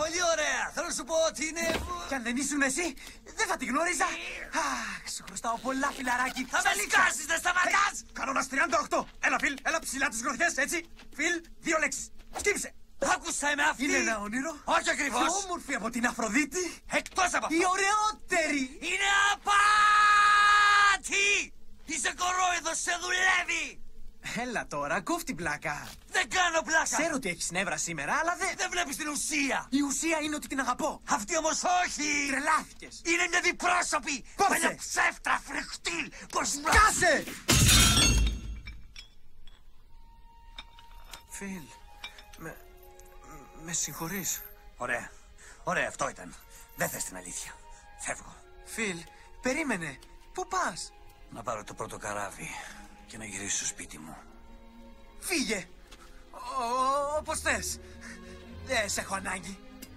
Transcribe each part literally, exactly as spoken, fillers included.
πολύ ωραία. Θέλω να σου πω ότι είναι... Κι αν δεν ήσουν εσύ, δεν θα τη γνώριζα. Αχ, σου χρωστάω πολλά, φιλαράκι. Θα με σκάσεις, δεν σταματάς! Κανόνας τριάντα οκτώ. Έλα, Φιλ, έλα ψηλά τις γροθιές, έτσι. Φιλ, δύο λέξεις. Σκύψε. Άκουσα με αυτή. Είναι ένα όνειρο. Όχι ακριβώς. Πιο όμορφη από την Αφροδίτη. Εκτός από αυτό. Η ωραιότερη. Είναι απάτη! Είσαι κορόιδος, σε δουλεύει! Έλα τώρα, κόφ' την πλάκα. Δεν κάνω πλάκα! Ξέρω ότι έχεις νεύρα σήμερα, αλλά δεν... Δεν βλέπεις την ουσία! Η ουσία είναι ότι την αγαπώ. Αυτή όμως όχι! Τρελάθηκες. Είναι μια διπρόσωπη! Κόψε! Παλιά ψεύτρα, φρεχτήλ! Πως να... Κάσε! Φιλ, με... με συγχωρείς. Ωραία. Ωραία, αυτό ήταν. Δεν θες την αλήθεια. Φεύγω. Φιλ, περίμενε. Πού πας? Να πάρω το πρώτο καράβι και να γυρίσω στο σπίτι μου. Φύγε. Ο- Όπως θες. Δεν σε έχω ανάγκη.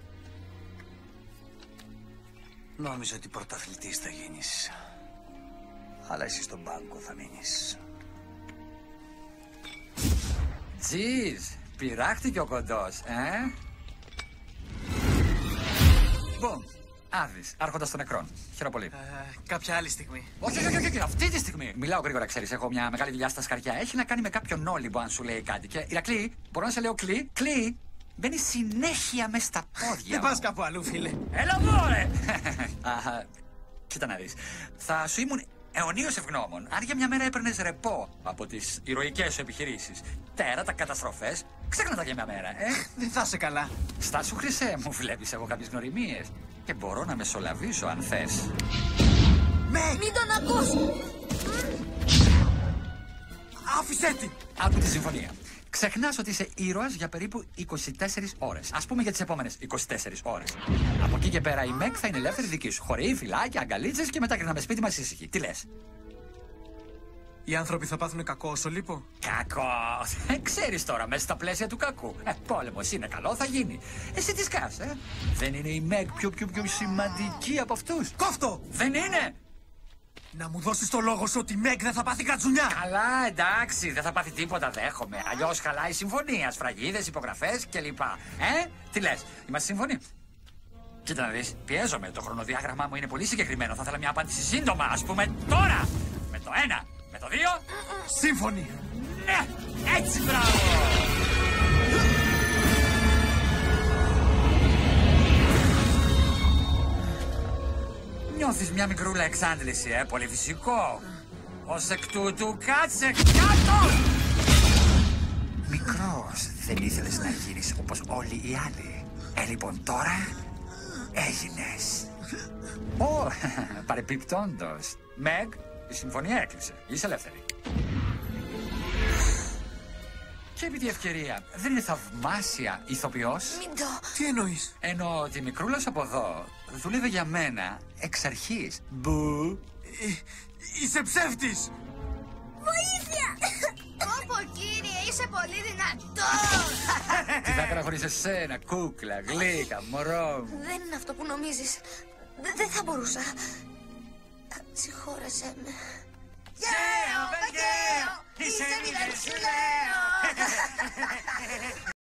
Νόμιζα ότι πρωταθλητής θα γίνεις. Αλλά εσύ στον πάγκο θα μείνεις. Τζιζ, πειράχτηκε ο κοντός, ε? Μπομ, Άδης, άρχοντας των νεκρών. Χαίρομαι πολύ. Ε, κάποια άλλη στιγμή. Όχι, όχι, όχι, όχι, αυτή τη στιγμή. Μιλάω γρήγορα, ξέρεις. Έχω μια μεγάλη δουλειά στα σκαριά. Έχει να κάνει με κάποιον όλυμπο, αν σου λέει κάτι. Και Ηρακλή, μπορώ να σε λέω κλεί, κλεί. Μπαίνει συνέχεια μες στα πόδια. Δεν μου. πας κάπου αλλού, φίλε. Έλα μωρέ! Αχα, κοίτα να δεις. Θα σου ήμουν αιωνίως ευγνώμων αν για μια μέρα έπαιρνες ρεπό από τις ηρωικές σου επιχειρήσεις. Τέρατα, καταστροφές, ξέχνα τα για μια μέρα, ε. Δεν θα είσαι καλά. Στάσου χρυσέ μου, βλέπεις εγώ κάποιες γνωριμίες. Και μπορώ να μεσολαβήσω αν θες. Μεγ, Μην τον ακούς! άφησέ την. Άκου τη συμφωνία. Ξεχνάς ότι είσαι ήρωας για περίπου είκοσι τέσσερις ώρες. Ας πούμε για τις επόμενες είκοσι τέσσερις ώρες. Από εκεί και πέρα η Μεγ θα είναι ελεύθερη δική σου. Χωρί φυλάκια, αγκαλίτσες και μετά γυρνάμε σπίτι μας ήσυχοι. Τι λες? Οι άνθρωποι θα πάθουν κακό όσο λείπω. Κακό. Ε, ξέρεις τώρα, μέσα στα πλαίσια του κακού. Ε, πόλεμος είναι καλό, θα γίνει. Εσύ τι σκάς, ε? Δεν είναι η Μεγ πιο πιο πιο σημαντική από αυτούς? Κόφτο! Δεν είναι! Να μου δώσεις το λόγο σου ότι η Μεγ δεν θα πάθει κατζουνιά. Καλά, εντάξει, δεν θα πάθει τίποτα, δέχομαι. Αλλιώς χαλάει η συμφωνία, σφραγίδες, υπογραφές κλπ. Ε, τι λες, είμαστε σύμφωνοι? Κοίτα να δεις, πιέζομαι, το χρονοδιάγραμμά μου είναι πολύ συγκεκριμένο. Θα ήθελα μια απάντηση σύντομα, ας πούμε τώρα. Με το ένα, με το δύο. Σύμφωνοι. Ναι, έτσι μπράβο. Νιώθεις μια μικρούλα εξάντληση, ε, πολύ φυσικό. Ως εκ τούτου κάτσε κάτω! Μικρός, δεν ήθελες να γίνεις όπως όλοι οι άλλοι. Ε, λοιπόν τώρα έγινες. Ω, παρεπιπτόντος. Μεγ, η συμφωνία έκλεισε. Είσαι ελεύθερη. Και επί τη ευκαιρία, δεν είναι θαυμάσια ηθοποιός? Μην το... Τι εννοείς? Εννοώ ότι η μικρούλα από εδώ δούλευε για μένα εξ αρχής. Μπου. Ε, είσαι ψεύτης. Βοήθεια! Όπο κύριε, είσαι πολύ δυνατός! Τι θα έκανα χωρίς εσένα, κούκλα, γλύκα, μωρό μου. Δεν είναι αυτό που νομίζεις. Δε- Δεν θα μπορούσα. Συγχώρεσέ με. Γέο, Βεγγέο, είσαι μηδέν σου λέω.